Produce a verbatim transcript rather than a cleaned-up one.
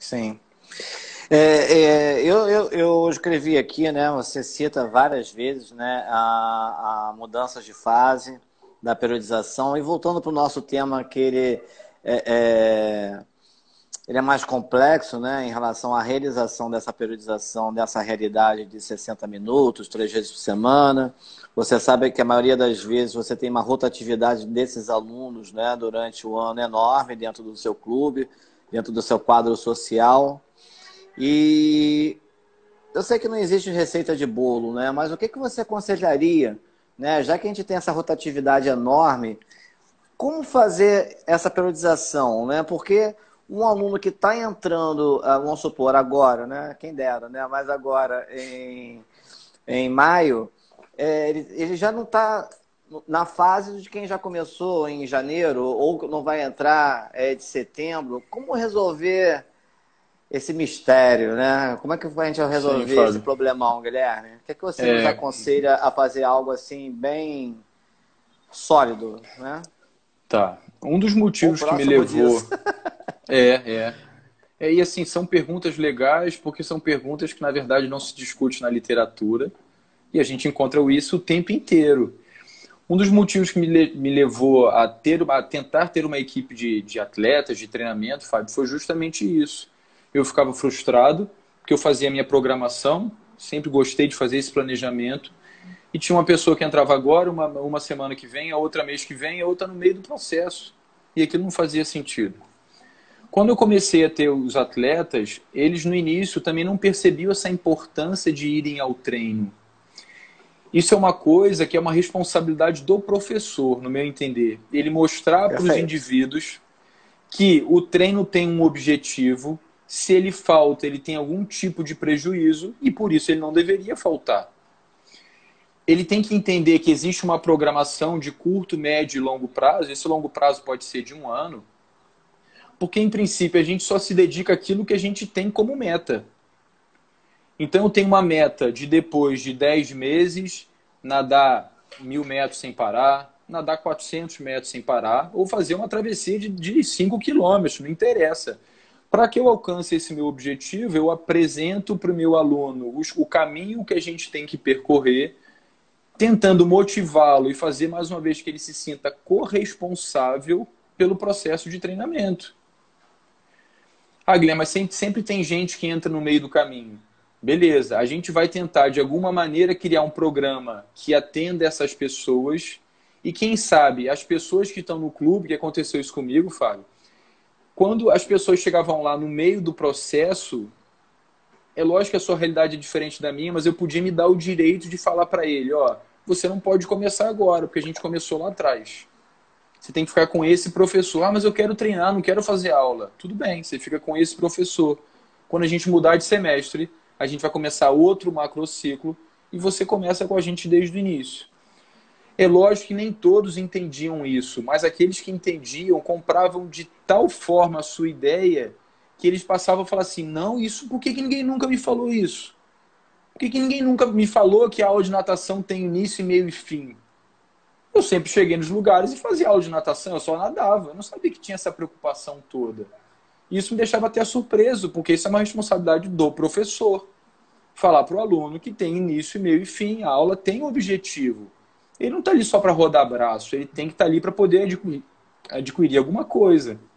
Sim. É, é, eu, eu, eu escrevi aqui, né? Você cita várias vezes, né? A, a mudança de fase da periodização. E voltando para o nosso tema, que ele é, é, ele é mais complexo, né? Em relação à realização dessa periodização, dessa realidade de sessenta minutos, três vezes por semana. Você sabe que a maioria das vezes você tem uma rotatividade desses alunos, né? Durante o ano enorme dentro do seu clube, dentro do seu quadro social. E eu sei que não existe receita de bolo, né? Mas o que que você aconselharia, né? Já que a gente tem essa rotatividade enorme, como fazer essa periodização, né? Porque um aluno que está entrando, ah, vamos supor, agora, né? Quem dera, né? Mas agora, em, em maio, é, ele, ele já não está na fase de quem já começou em janeiro, ou não vai entrar é, de setembro. Como resolver esse mistério, né? Como é que a gente vai Sim, resolver esse Fábio. problemão, Guilherme? O que é que você nos É, aconselha a fazer algo assim bem sólido, né? tá. Um dos Ou motivos que me próximo disso. levou. É, é. É, e assim, são perguntas legais, porque são perguntas que, na verdade, não se discute na literatura, e a gente encontra isso o tempo inteiro. Um dos motivos que me, le- me levou a, ter, a tentar ter uma equipe de, de atletas, de treinamento, Fábio, foi justamente isso. Eu ficava frustrado, porque eu fazia a minha programação, sempre gostei de fazer esse planejamento, e tinha uma pessoa que entrava agora, uma, uma semana que vem, a outra mês que vem, a outra no meio do processo. E aquilo não fazia sentido. Quando eu comecei a ter os atletas, eles no início também não percebiam essa importância de irem ao treino. Isso é uma coisa que é uma responsabilidade do professor, no meu entender. Ele mostrar para os Perfeito. indivíduos que o treino tem um objetivo, se ele falta, ele tem algum tipo de prejuízo e por isso ele não deveria faltar. Ele tem que entender que existe uma programação de curto, médio e longo prazo. Esse longo prazo pode ser de um ano, porque em princípio a gente só se dedica àquilo que a gente tem como meta. Então eu tenho uma meta de depois de dez meses nadar mil metros sem parar, nadar quatrocentos metros sem parar, ou fazer uma travessia de, de cinco quilômetros, não interessa. Para que eu alcance esse meu objetivo, eu apresento para o meu aluno os, o caminho que a gente tem que percorrer, tentando motivá-lo e fazer mais uma vez que ele se sinta corresponsável pelo processo de treinamento. Ah, Guilherme, mas sempre, sempre tem gente que entra no meio do caminho. Beleza, a gente vai tentar de alguma maneira criar um programa que atenda essas pessoas e quem sabe as pessoas que estão no clube, que aconteceu isso comigo, Fábio, quando as pessoas chegavam lá no meio do processo, é lógico que a sua realidade é diferente da minha, mas eu podia me dar o direito de falar para ele, ó, você não pode começar agora, porque a gente começou lá atrás. Você tem que ficar com esse professor. Ah, mas eu quero treinar, não quero fazer aula. Tudo bem, você fica com esse professor. Quando a gente mudar de semestre, a gente vai começar outro macrociclo e você começa com a gente desde o início. É lógico que nem todos entendiam isso, mas aqueles que entendiam compravam de tal forma a sua ideia que eles passavam a falar assim, não, isso, por que, que ninguém nunca me falou isso? Por que, que ninguém nunca me falou que a aula de natação tem início, meio e fim? Eu sempre cheguei nos lugares e fazia aula de natação, eu só nadava. Eu não sabia que tinha essa preocupação toda. E isso me deixava até surpreso, porque isso é uma responsabilidade do professor. Falar para o aluno que tem início, meio e fim, a aula tem um objetivo. Ele não está ali só para rodar braço, ele tem que estar ali para poder adquirir, adquirir alguma coisa.